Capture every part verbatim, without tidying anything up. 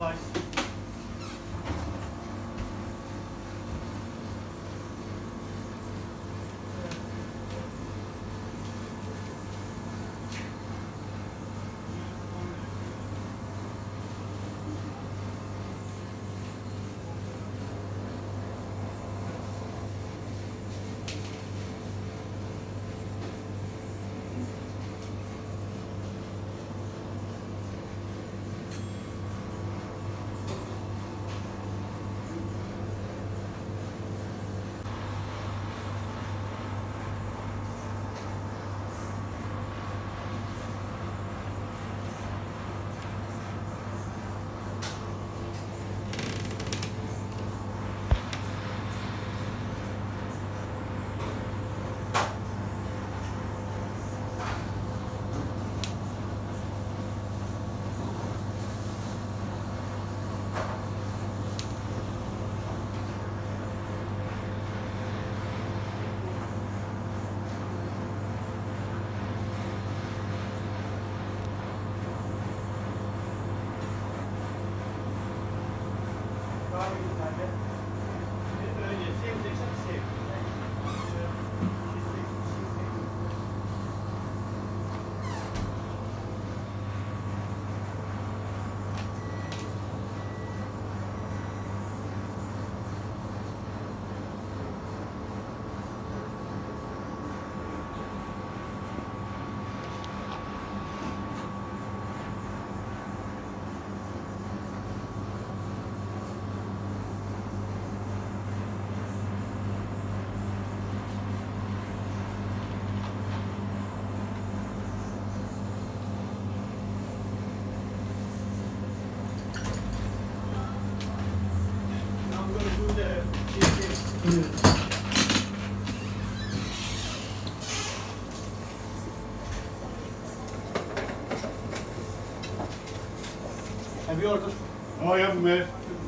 Have you ordered? I haven't, mate.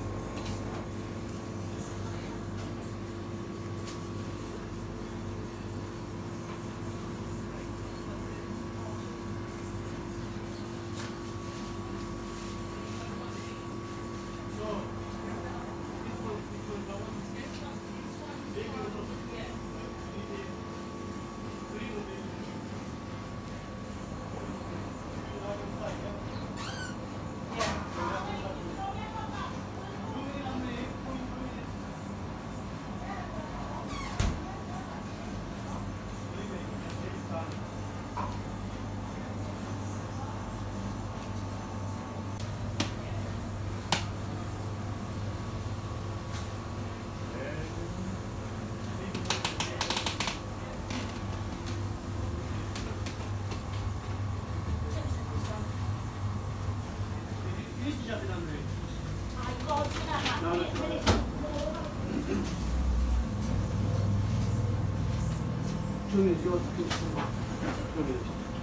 Two minutes, yours, two minutes.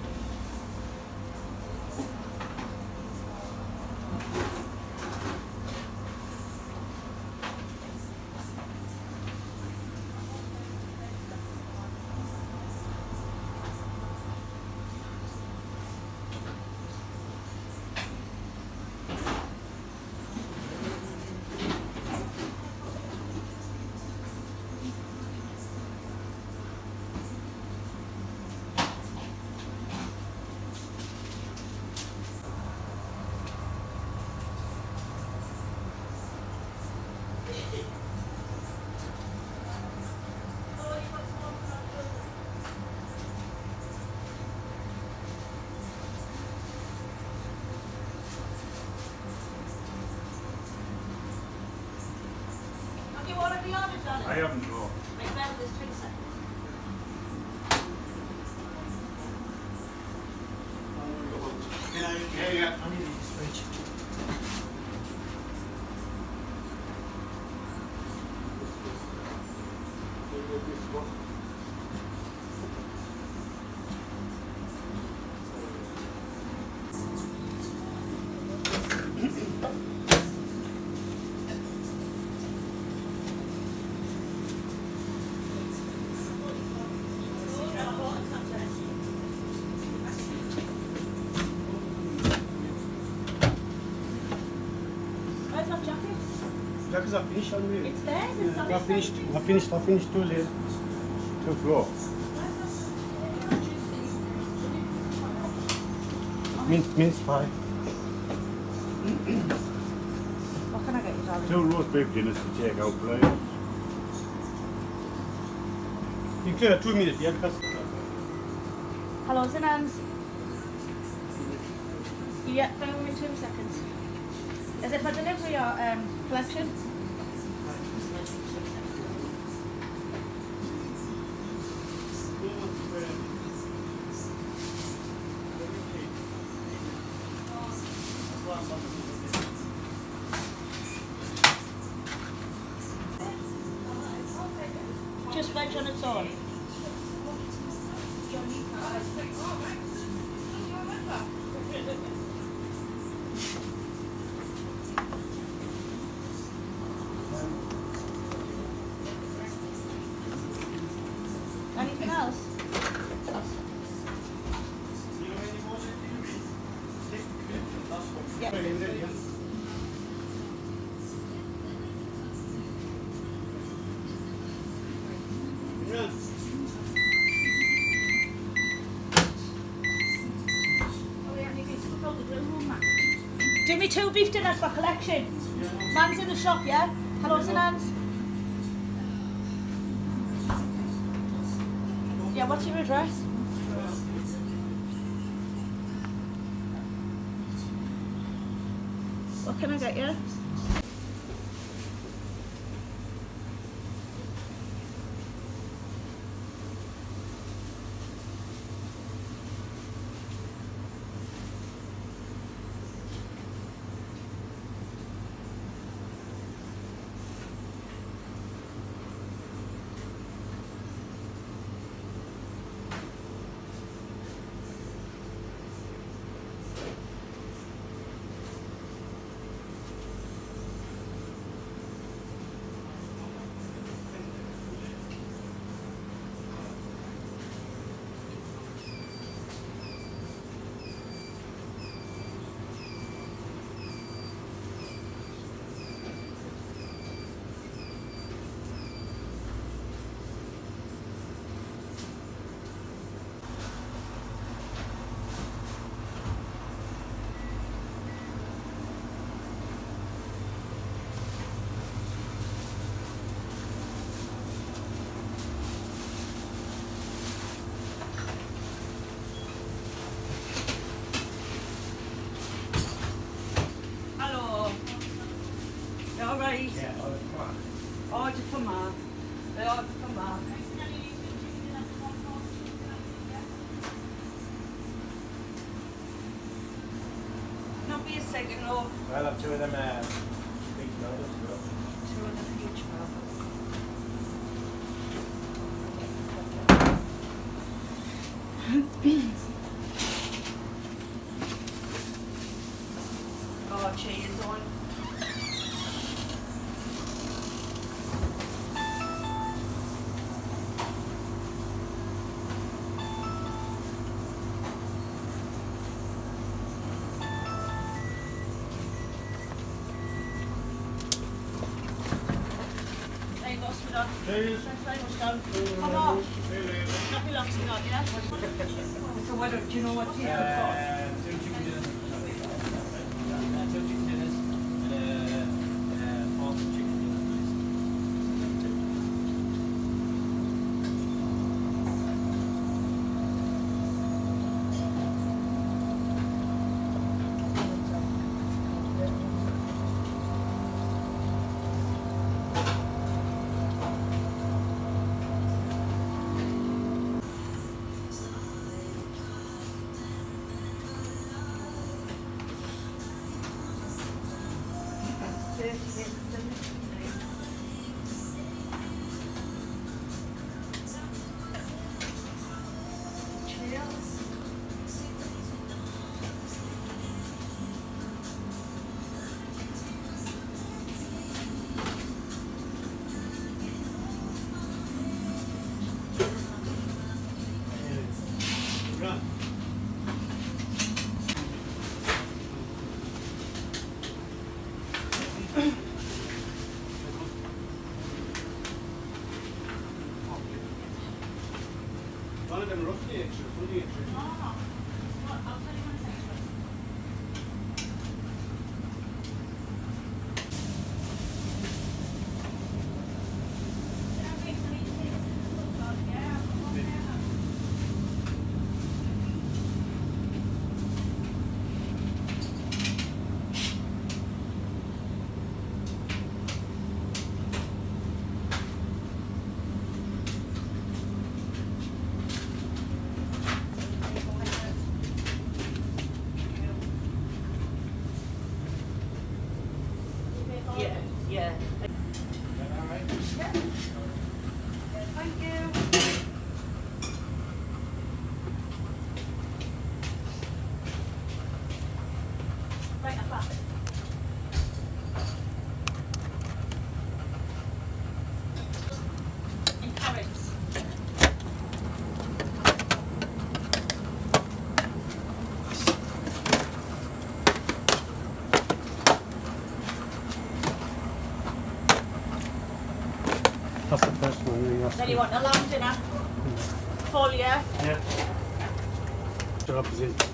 I haven't, no. Yeah, yeah. I need to stretch. Yeah, because I finished on me. It's there. There's Yeah, I something. finished. I finished. I finished too late. Two floor. Mince, mince pie. What can I get you, darling? Two roast beef dinners to take out, please. You clear two minutes, yeah, because Hello, Zinans. Yeah, bear with me two seconds. Is it for delivery or um, collection? Just veg on its own. Anything else? Yeah. Do me two beef dinners for collection. Man's in the shop, yeah? Hello, Zinans. Yeah, what's your address? What can I get you? Alright. yeah, oh, come on. Order for Mark. They order for Mark. Not be a second, love. I'll have two of them uh, big noodles. Two of them huge burgers. Oh, cheese on. There you go, sweetheart. Cheers. Thanks very much, darling. Come on. Not be lost, sweetheart, yeah? So what, do you know what you have got? Uh, two chicken dinners. Uh, two chicken dinners and uh, uh, four chicken dinners. them rusty extras, woody extras. Oh. Well, I'll tell you when it's extra. Yeah, yeah. Alright. Thank you. Right, I'm back. And carrots. That's the first one. Then you ask Then you want a lamb dinner? Full, yeah? Yeah. Job is in.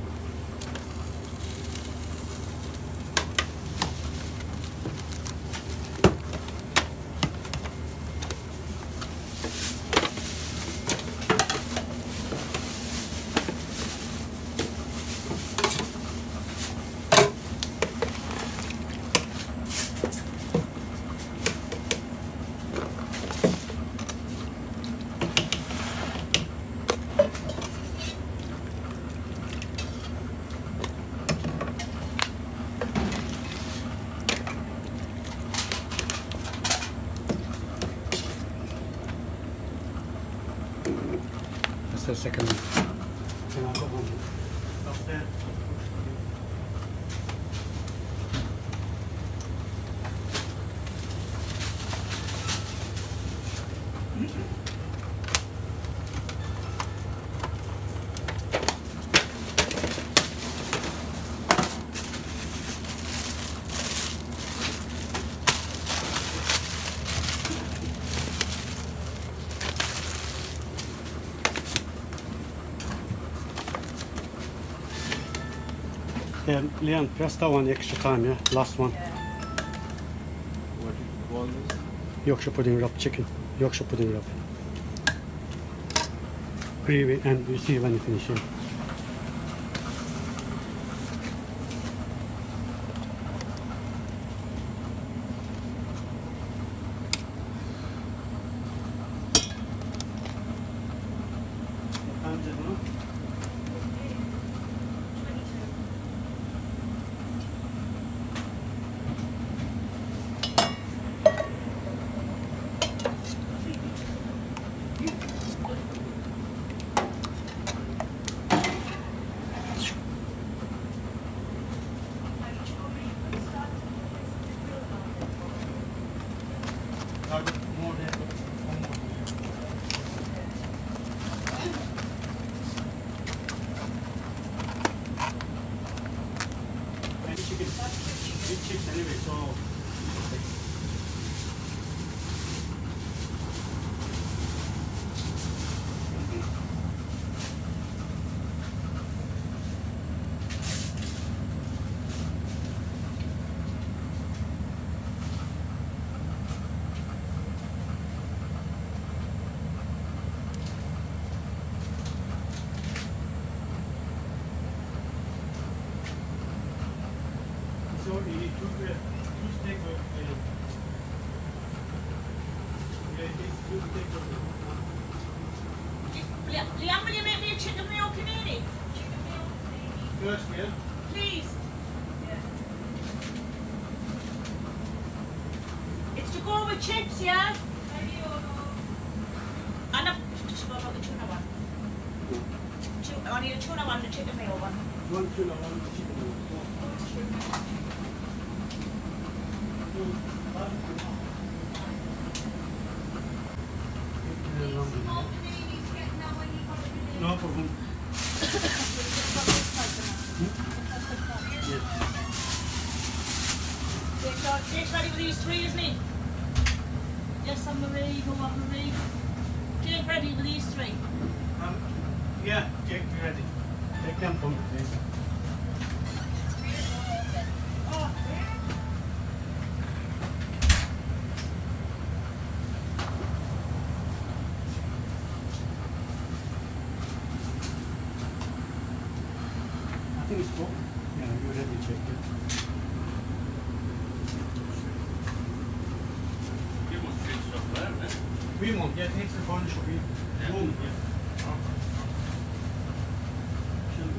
That's the second one. And I've got one upstairs. Yeah, Leanne, press that one extra time, yeah? Last one. Yeah. What do you call this? Yorkshire pudding rub chicken. Yorkshire pudding rub. Gravy, and you see when you finish it. Anyway, so So you need two, uh, two steak of uh, yeah, it's two steak of Leanne, will you make me a chicken meal panini? Chicken meal panini. first, yeah? Please. Yeah. It's to go with chips, yeah? And I've just got the tuna one. Two, I need a tuna one and a chicken meal one. One tuna, one chicken. No problem. Jake's ready with these three, isn't he? Yes, I'm Marie, go on Marie. Jake ready with these three. Um, yeah, Jake, you ready? Take them from me, please. I think it's full. Yeah, you already checked it. Fremont, yeah, takes the phone should be. Boom, yeah. Should be.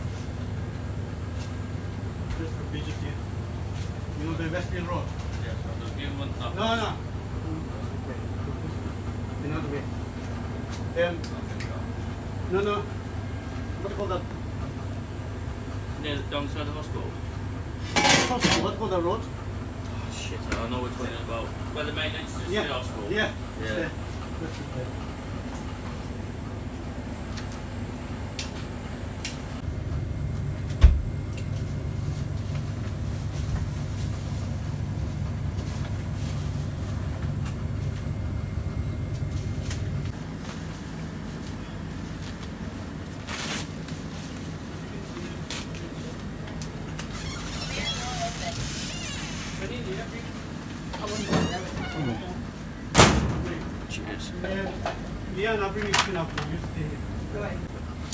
Just the pages here. You know the Westfield Road? Yeah, so the new one's not. No, no. Another way. Um, no, no. What do you call that? Near the down side of the hospital. What do you call the road? Oh, shit, I don't know which one it's about. Where the main entrance is Yeah. to the hospital. Yeah. It's Yeah. there. That's it there. Cheers. Uh, Leon, I'll bring you chin up. You stay here. Right.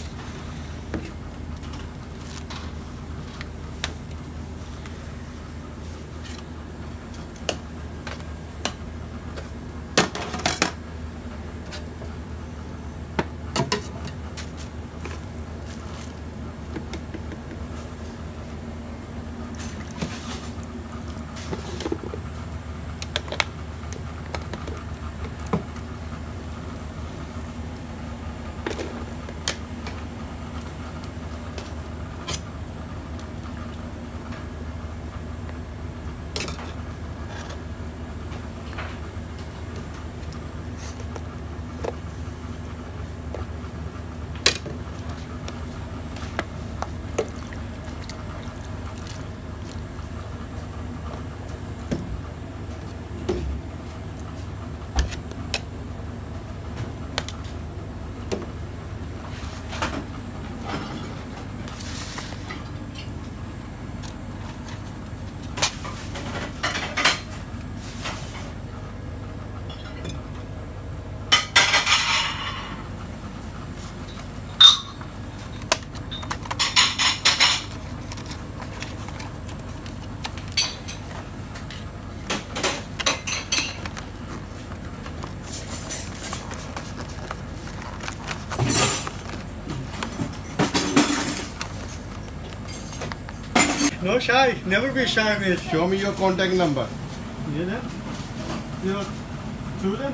No shy. Never be shy, mate. Show me your contact number. You know? You're student?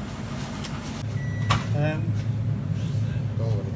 Um, Don't worry.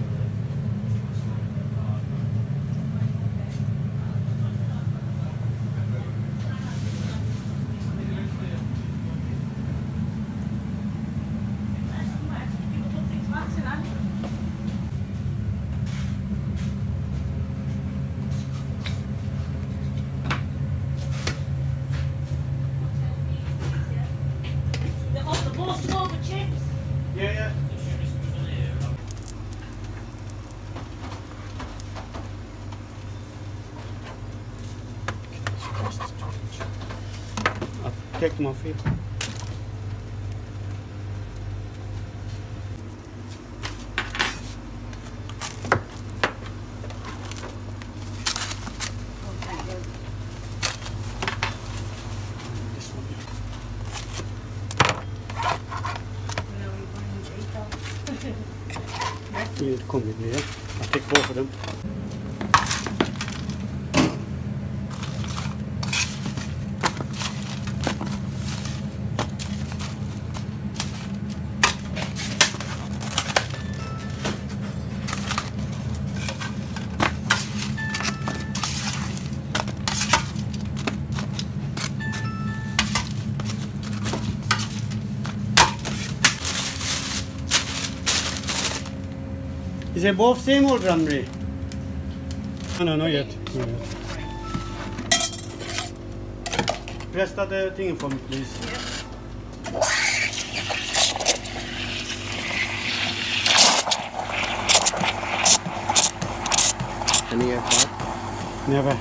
The, oh, the most over chips. yeah, yeah. I'll take my feet. This one. You come with me, yeah? I'll take both of them. Is it both same or drum ray? No, no, not yet. Not yet. Press that uh, thing for me, please. Any F R? Never.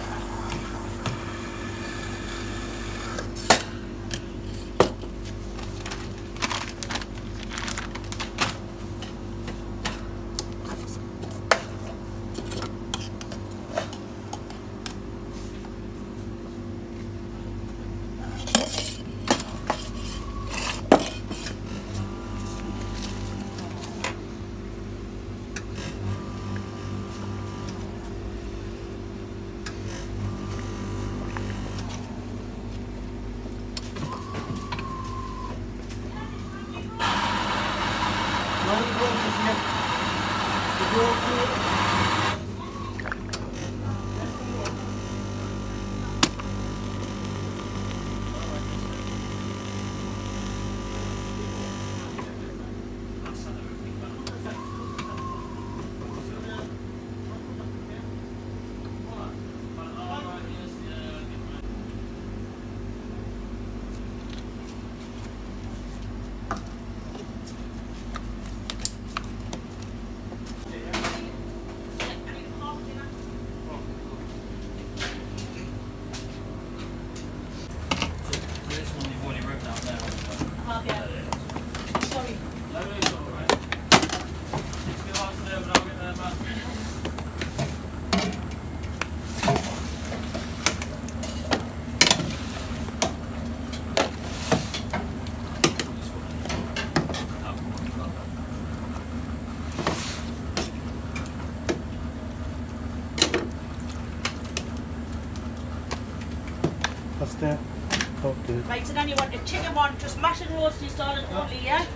That's there. Okay. Right, so then you want the chicken one, just mash and roast and install it only, yeah?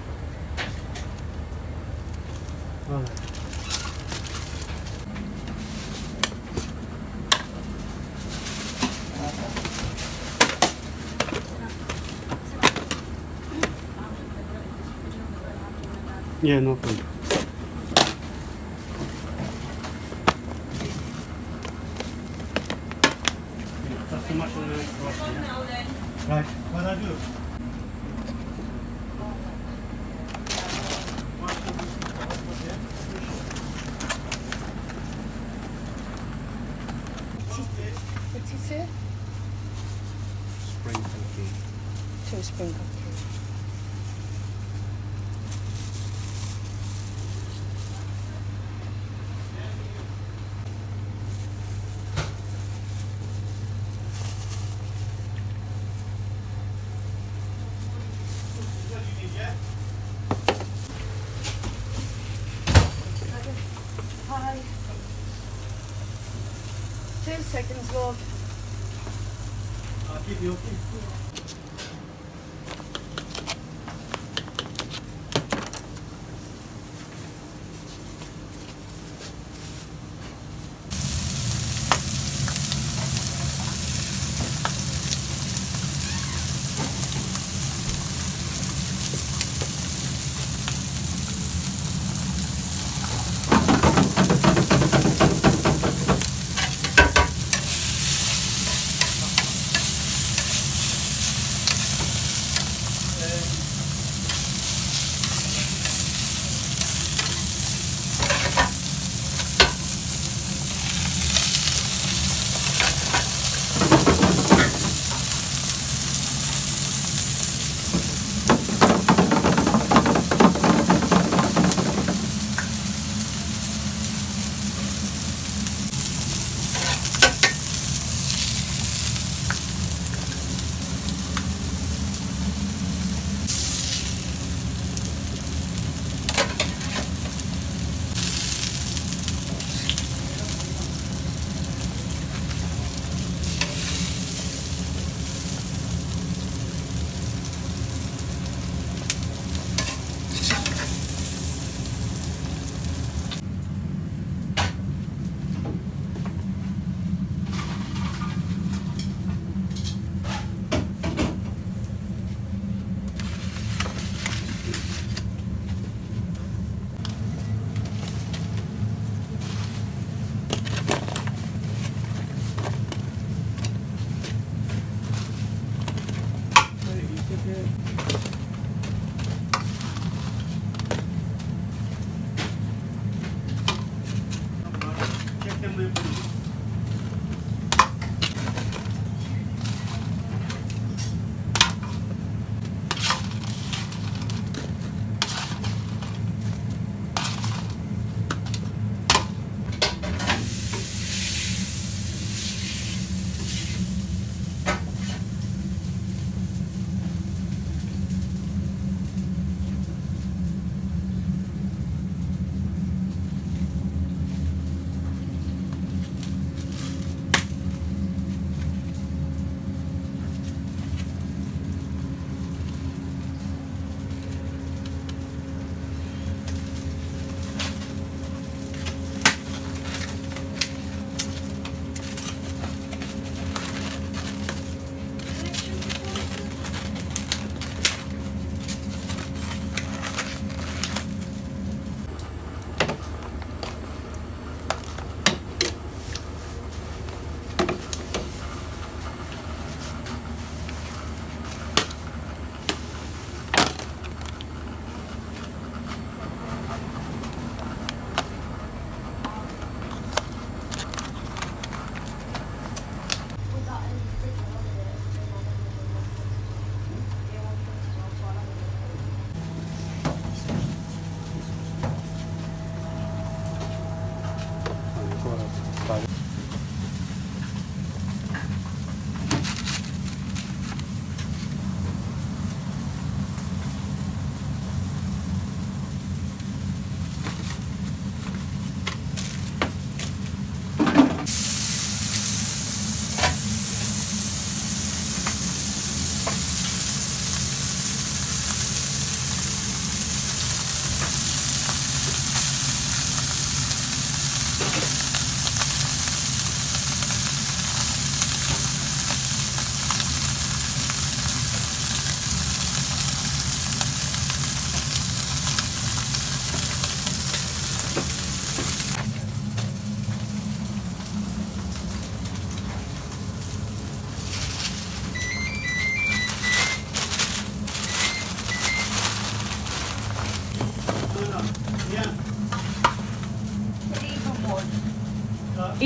Alright. Yeah, no problem. That's too much on the roast, yeah? Right, what do I do? What's he say? Spring cookie. Two spring cookies. Hi. Two seconds, love. I'll keep you okay.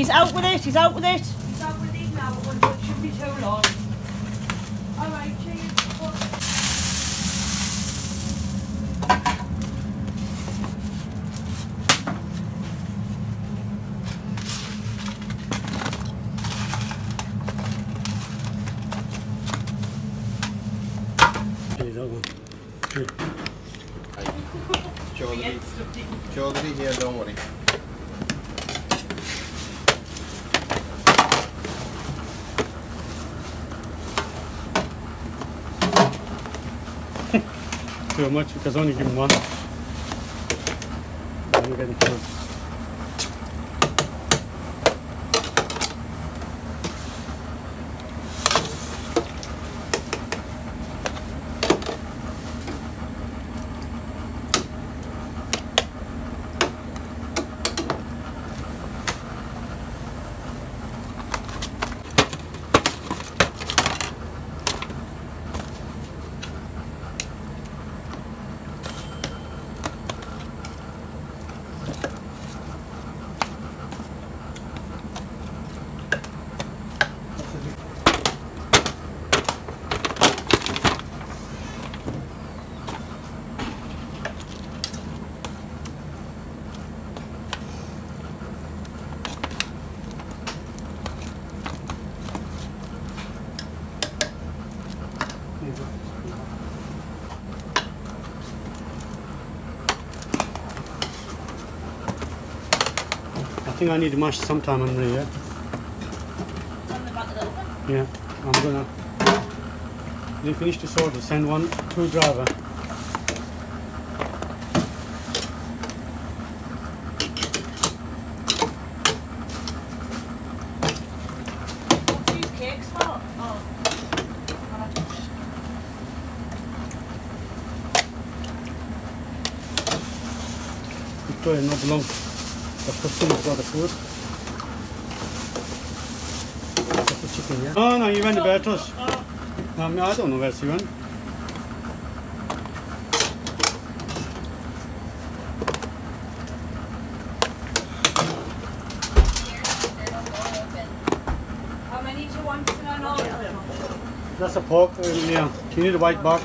He's out with it, he's out with it. He's out with it now, but it shouldn't be too long. Alright, cheers. Okay, that one. Good. Chaudhary, Chaudhary here, don't worry. Too much because I only give him one. I'm getting two. I think I need to mash sometime on the yeah. On the back of the oven. Yeah, I'm gonna. When you finish this order, send one to driver. What's these cakes for? Oh. Victoria, no belong. The customer got the food. That's the chicken, yeah? Oh no, you went to Bertos. Oh. Um, I don't know where she went. How many do you want to know? That's a pork, uh, yeah. You need a white bark.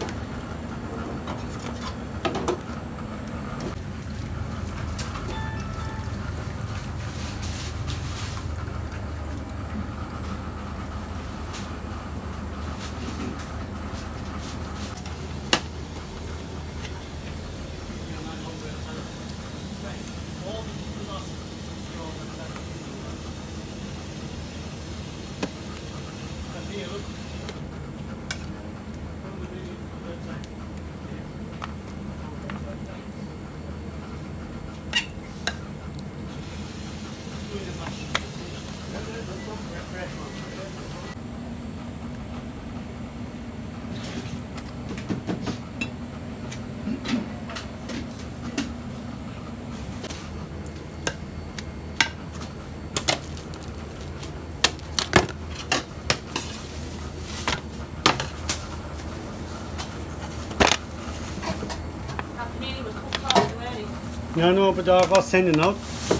No, no, but I was sending out.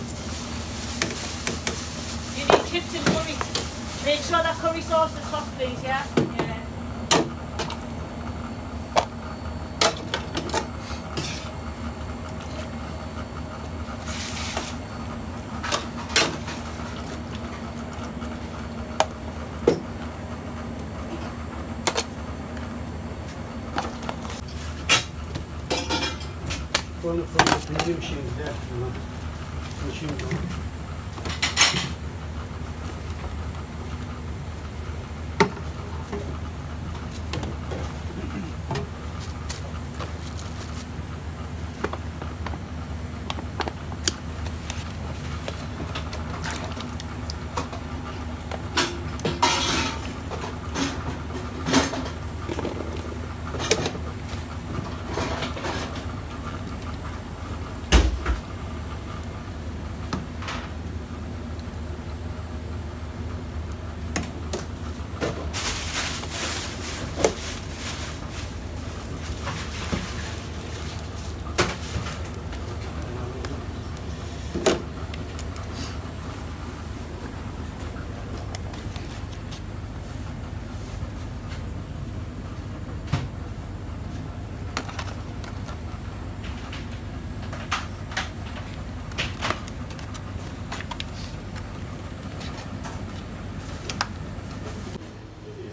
You need chips and curry. Make sure that curry sauce is hot, please, yeah? Yeah. Go on the front, the new machine's there. You know. Machine going.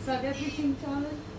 that everything, darling?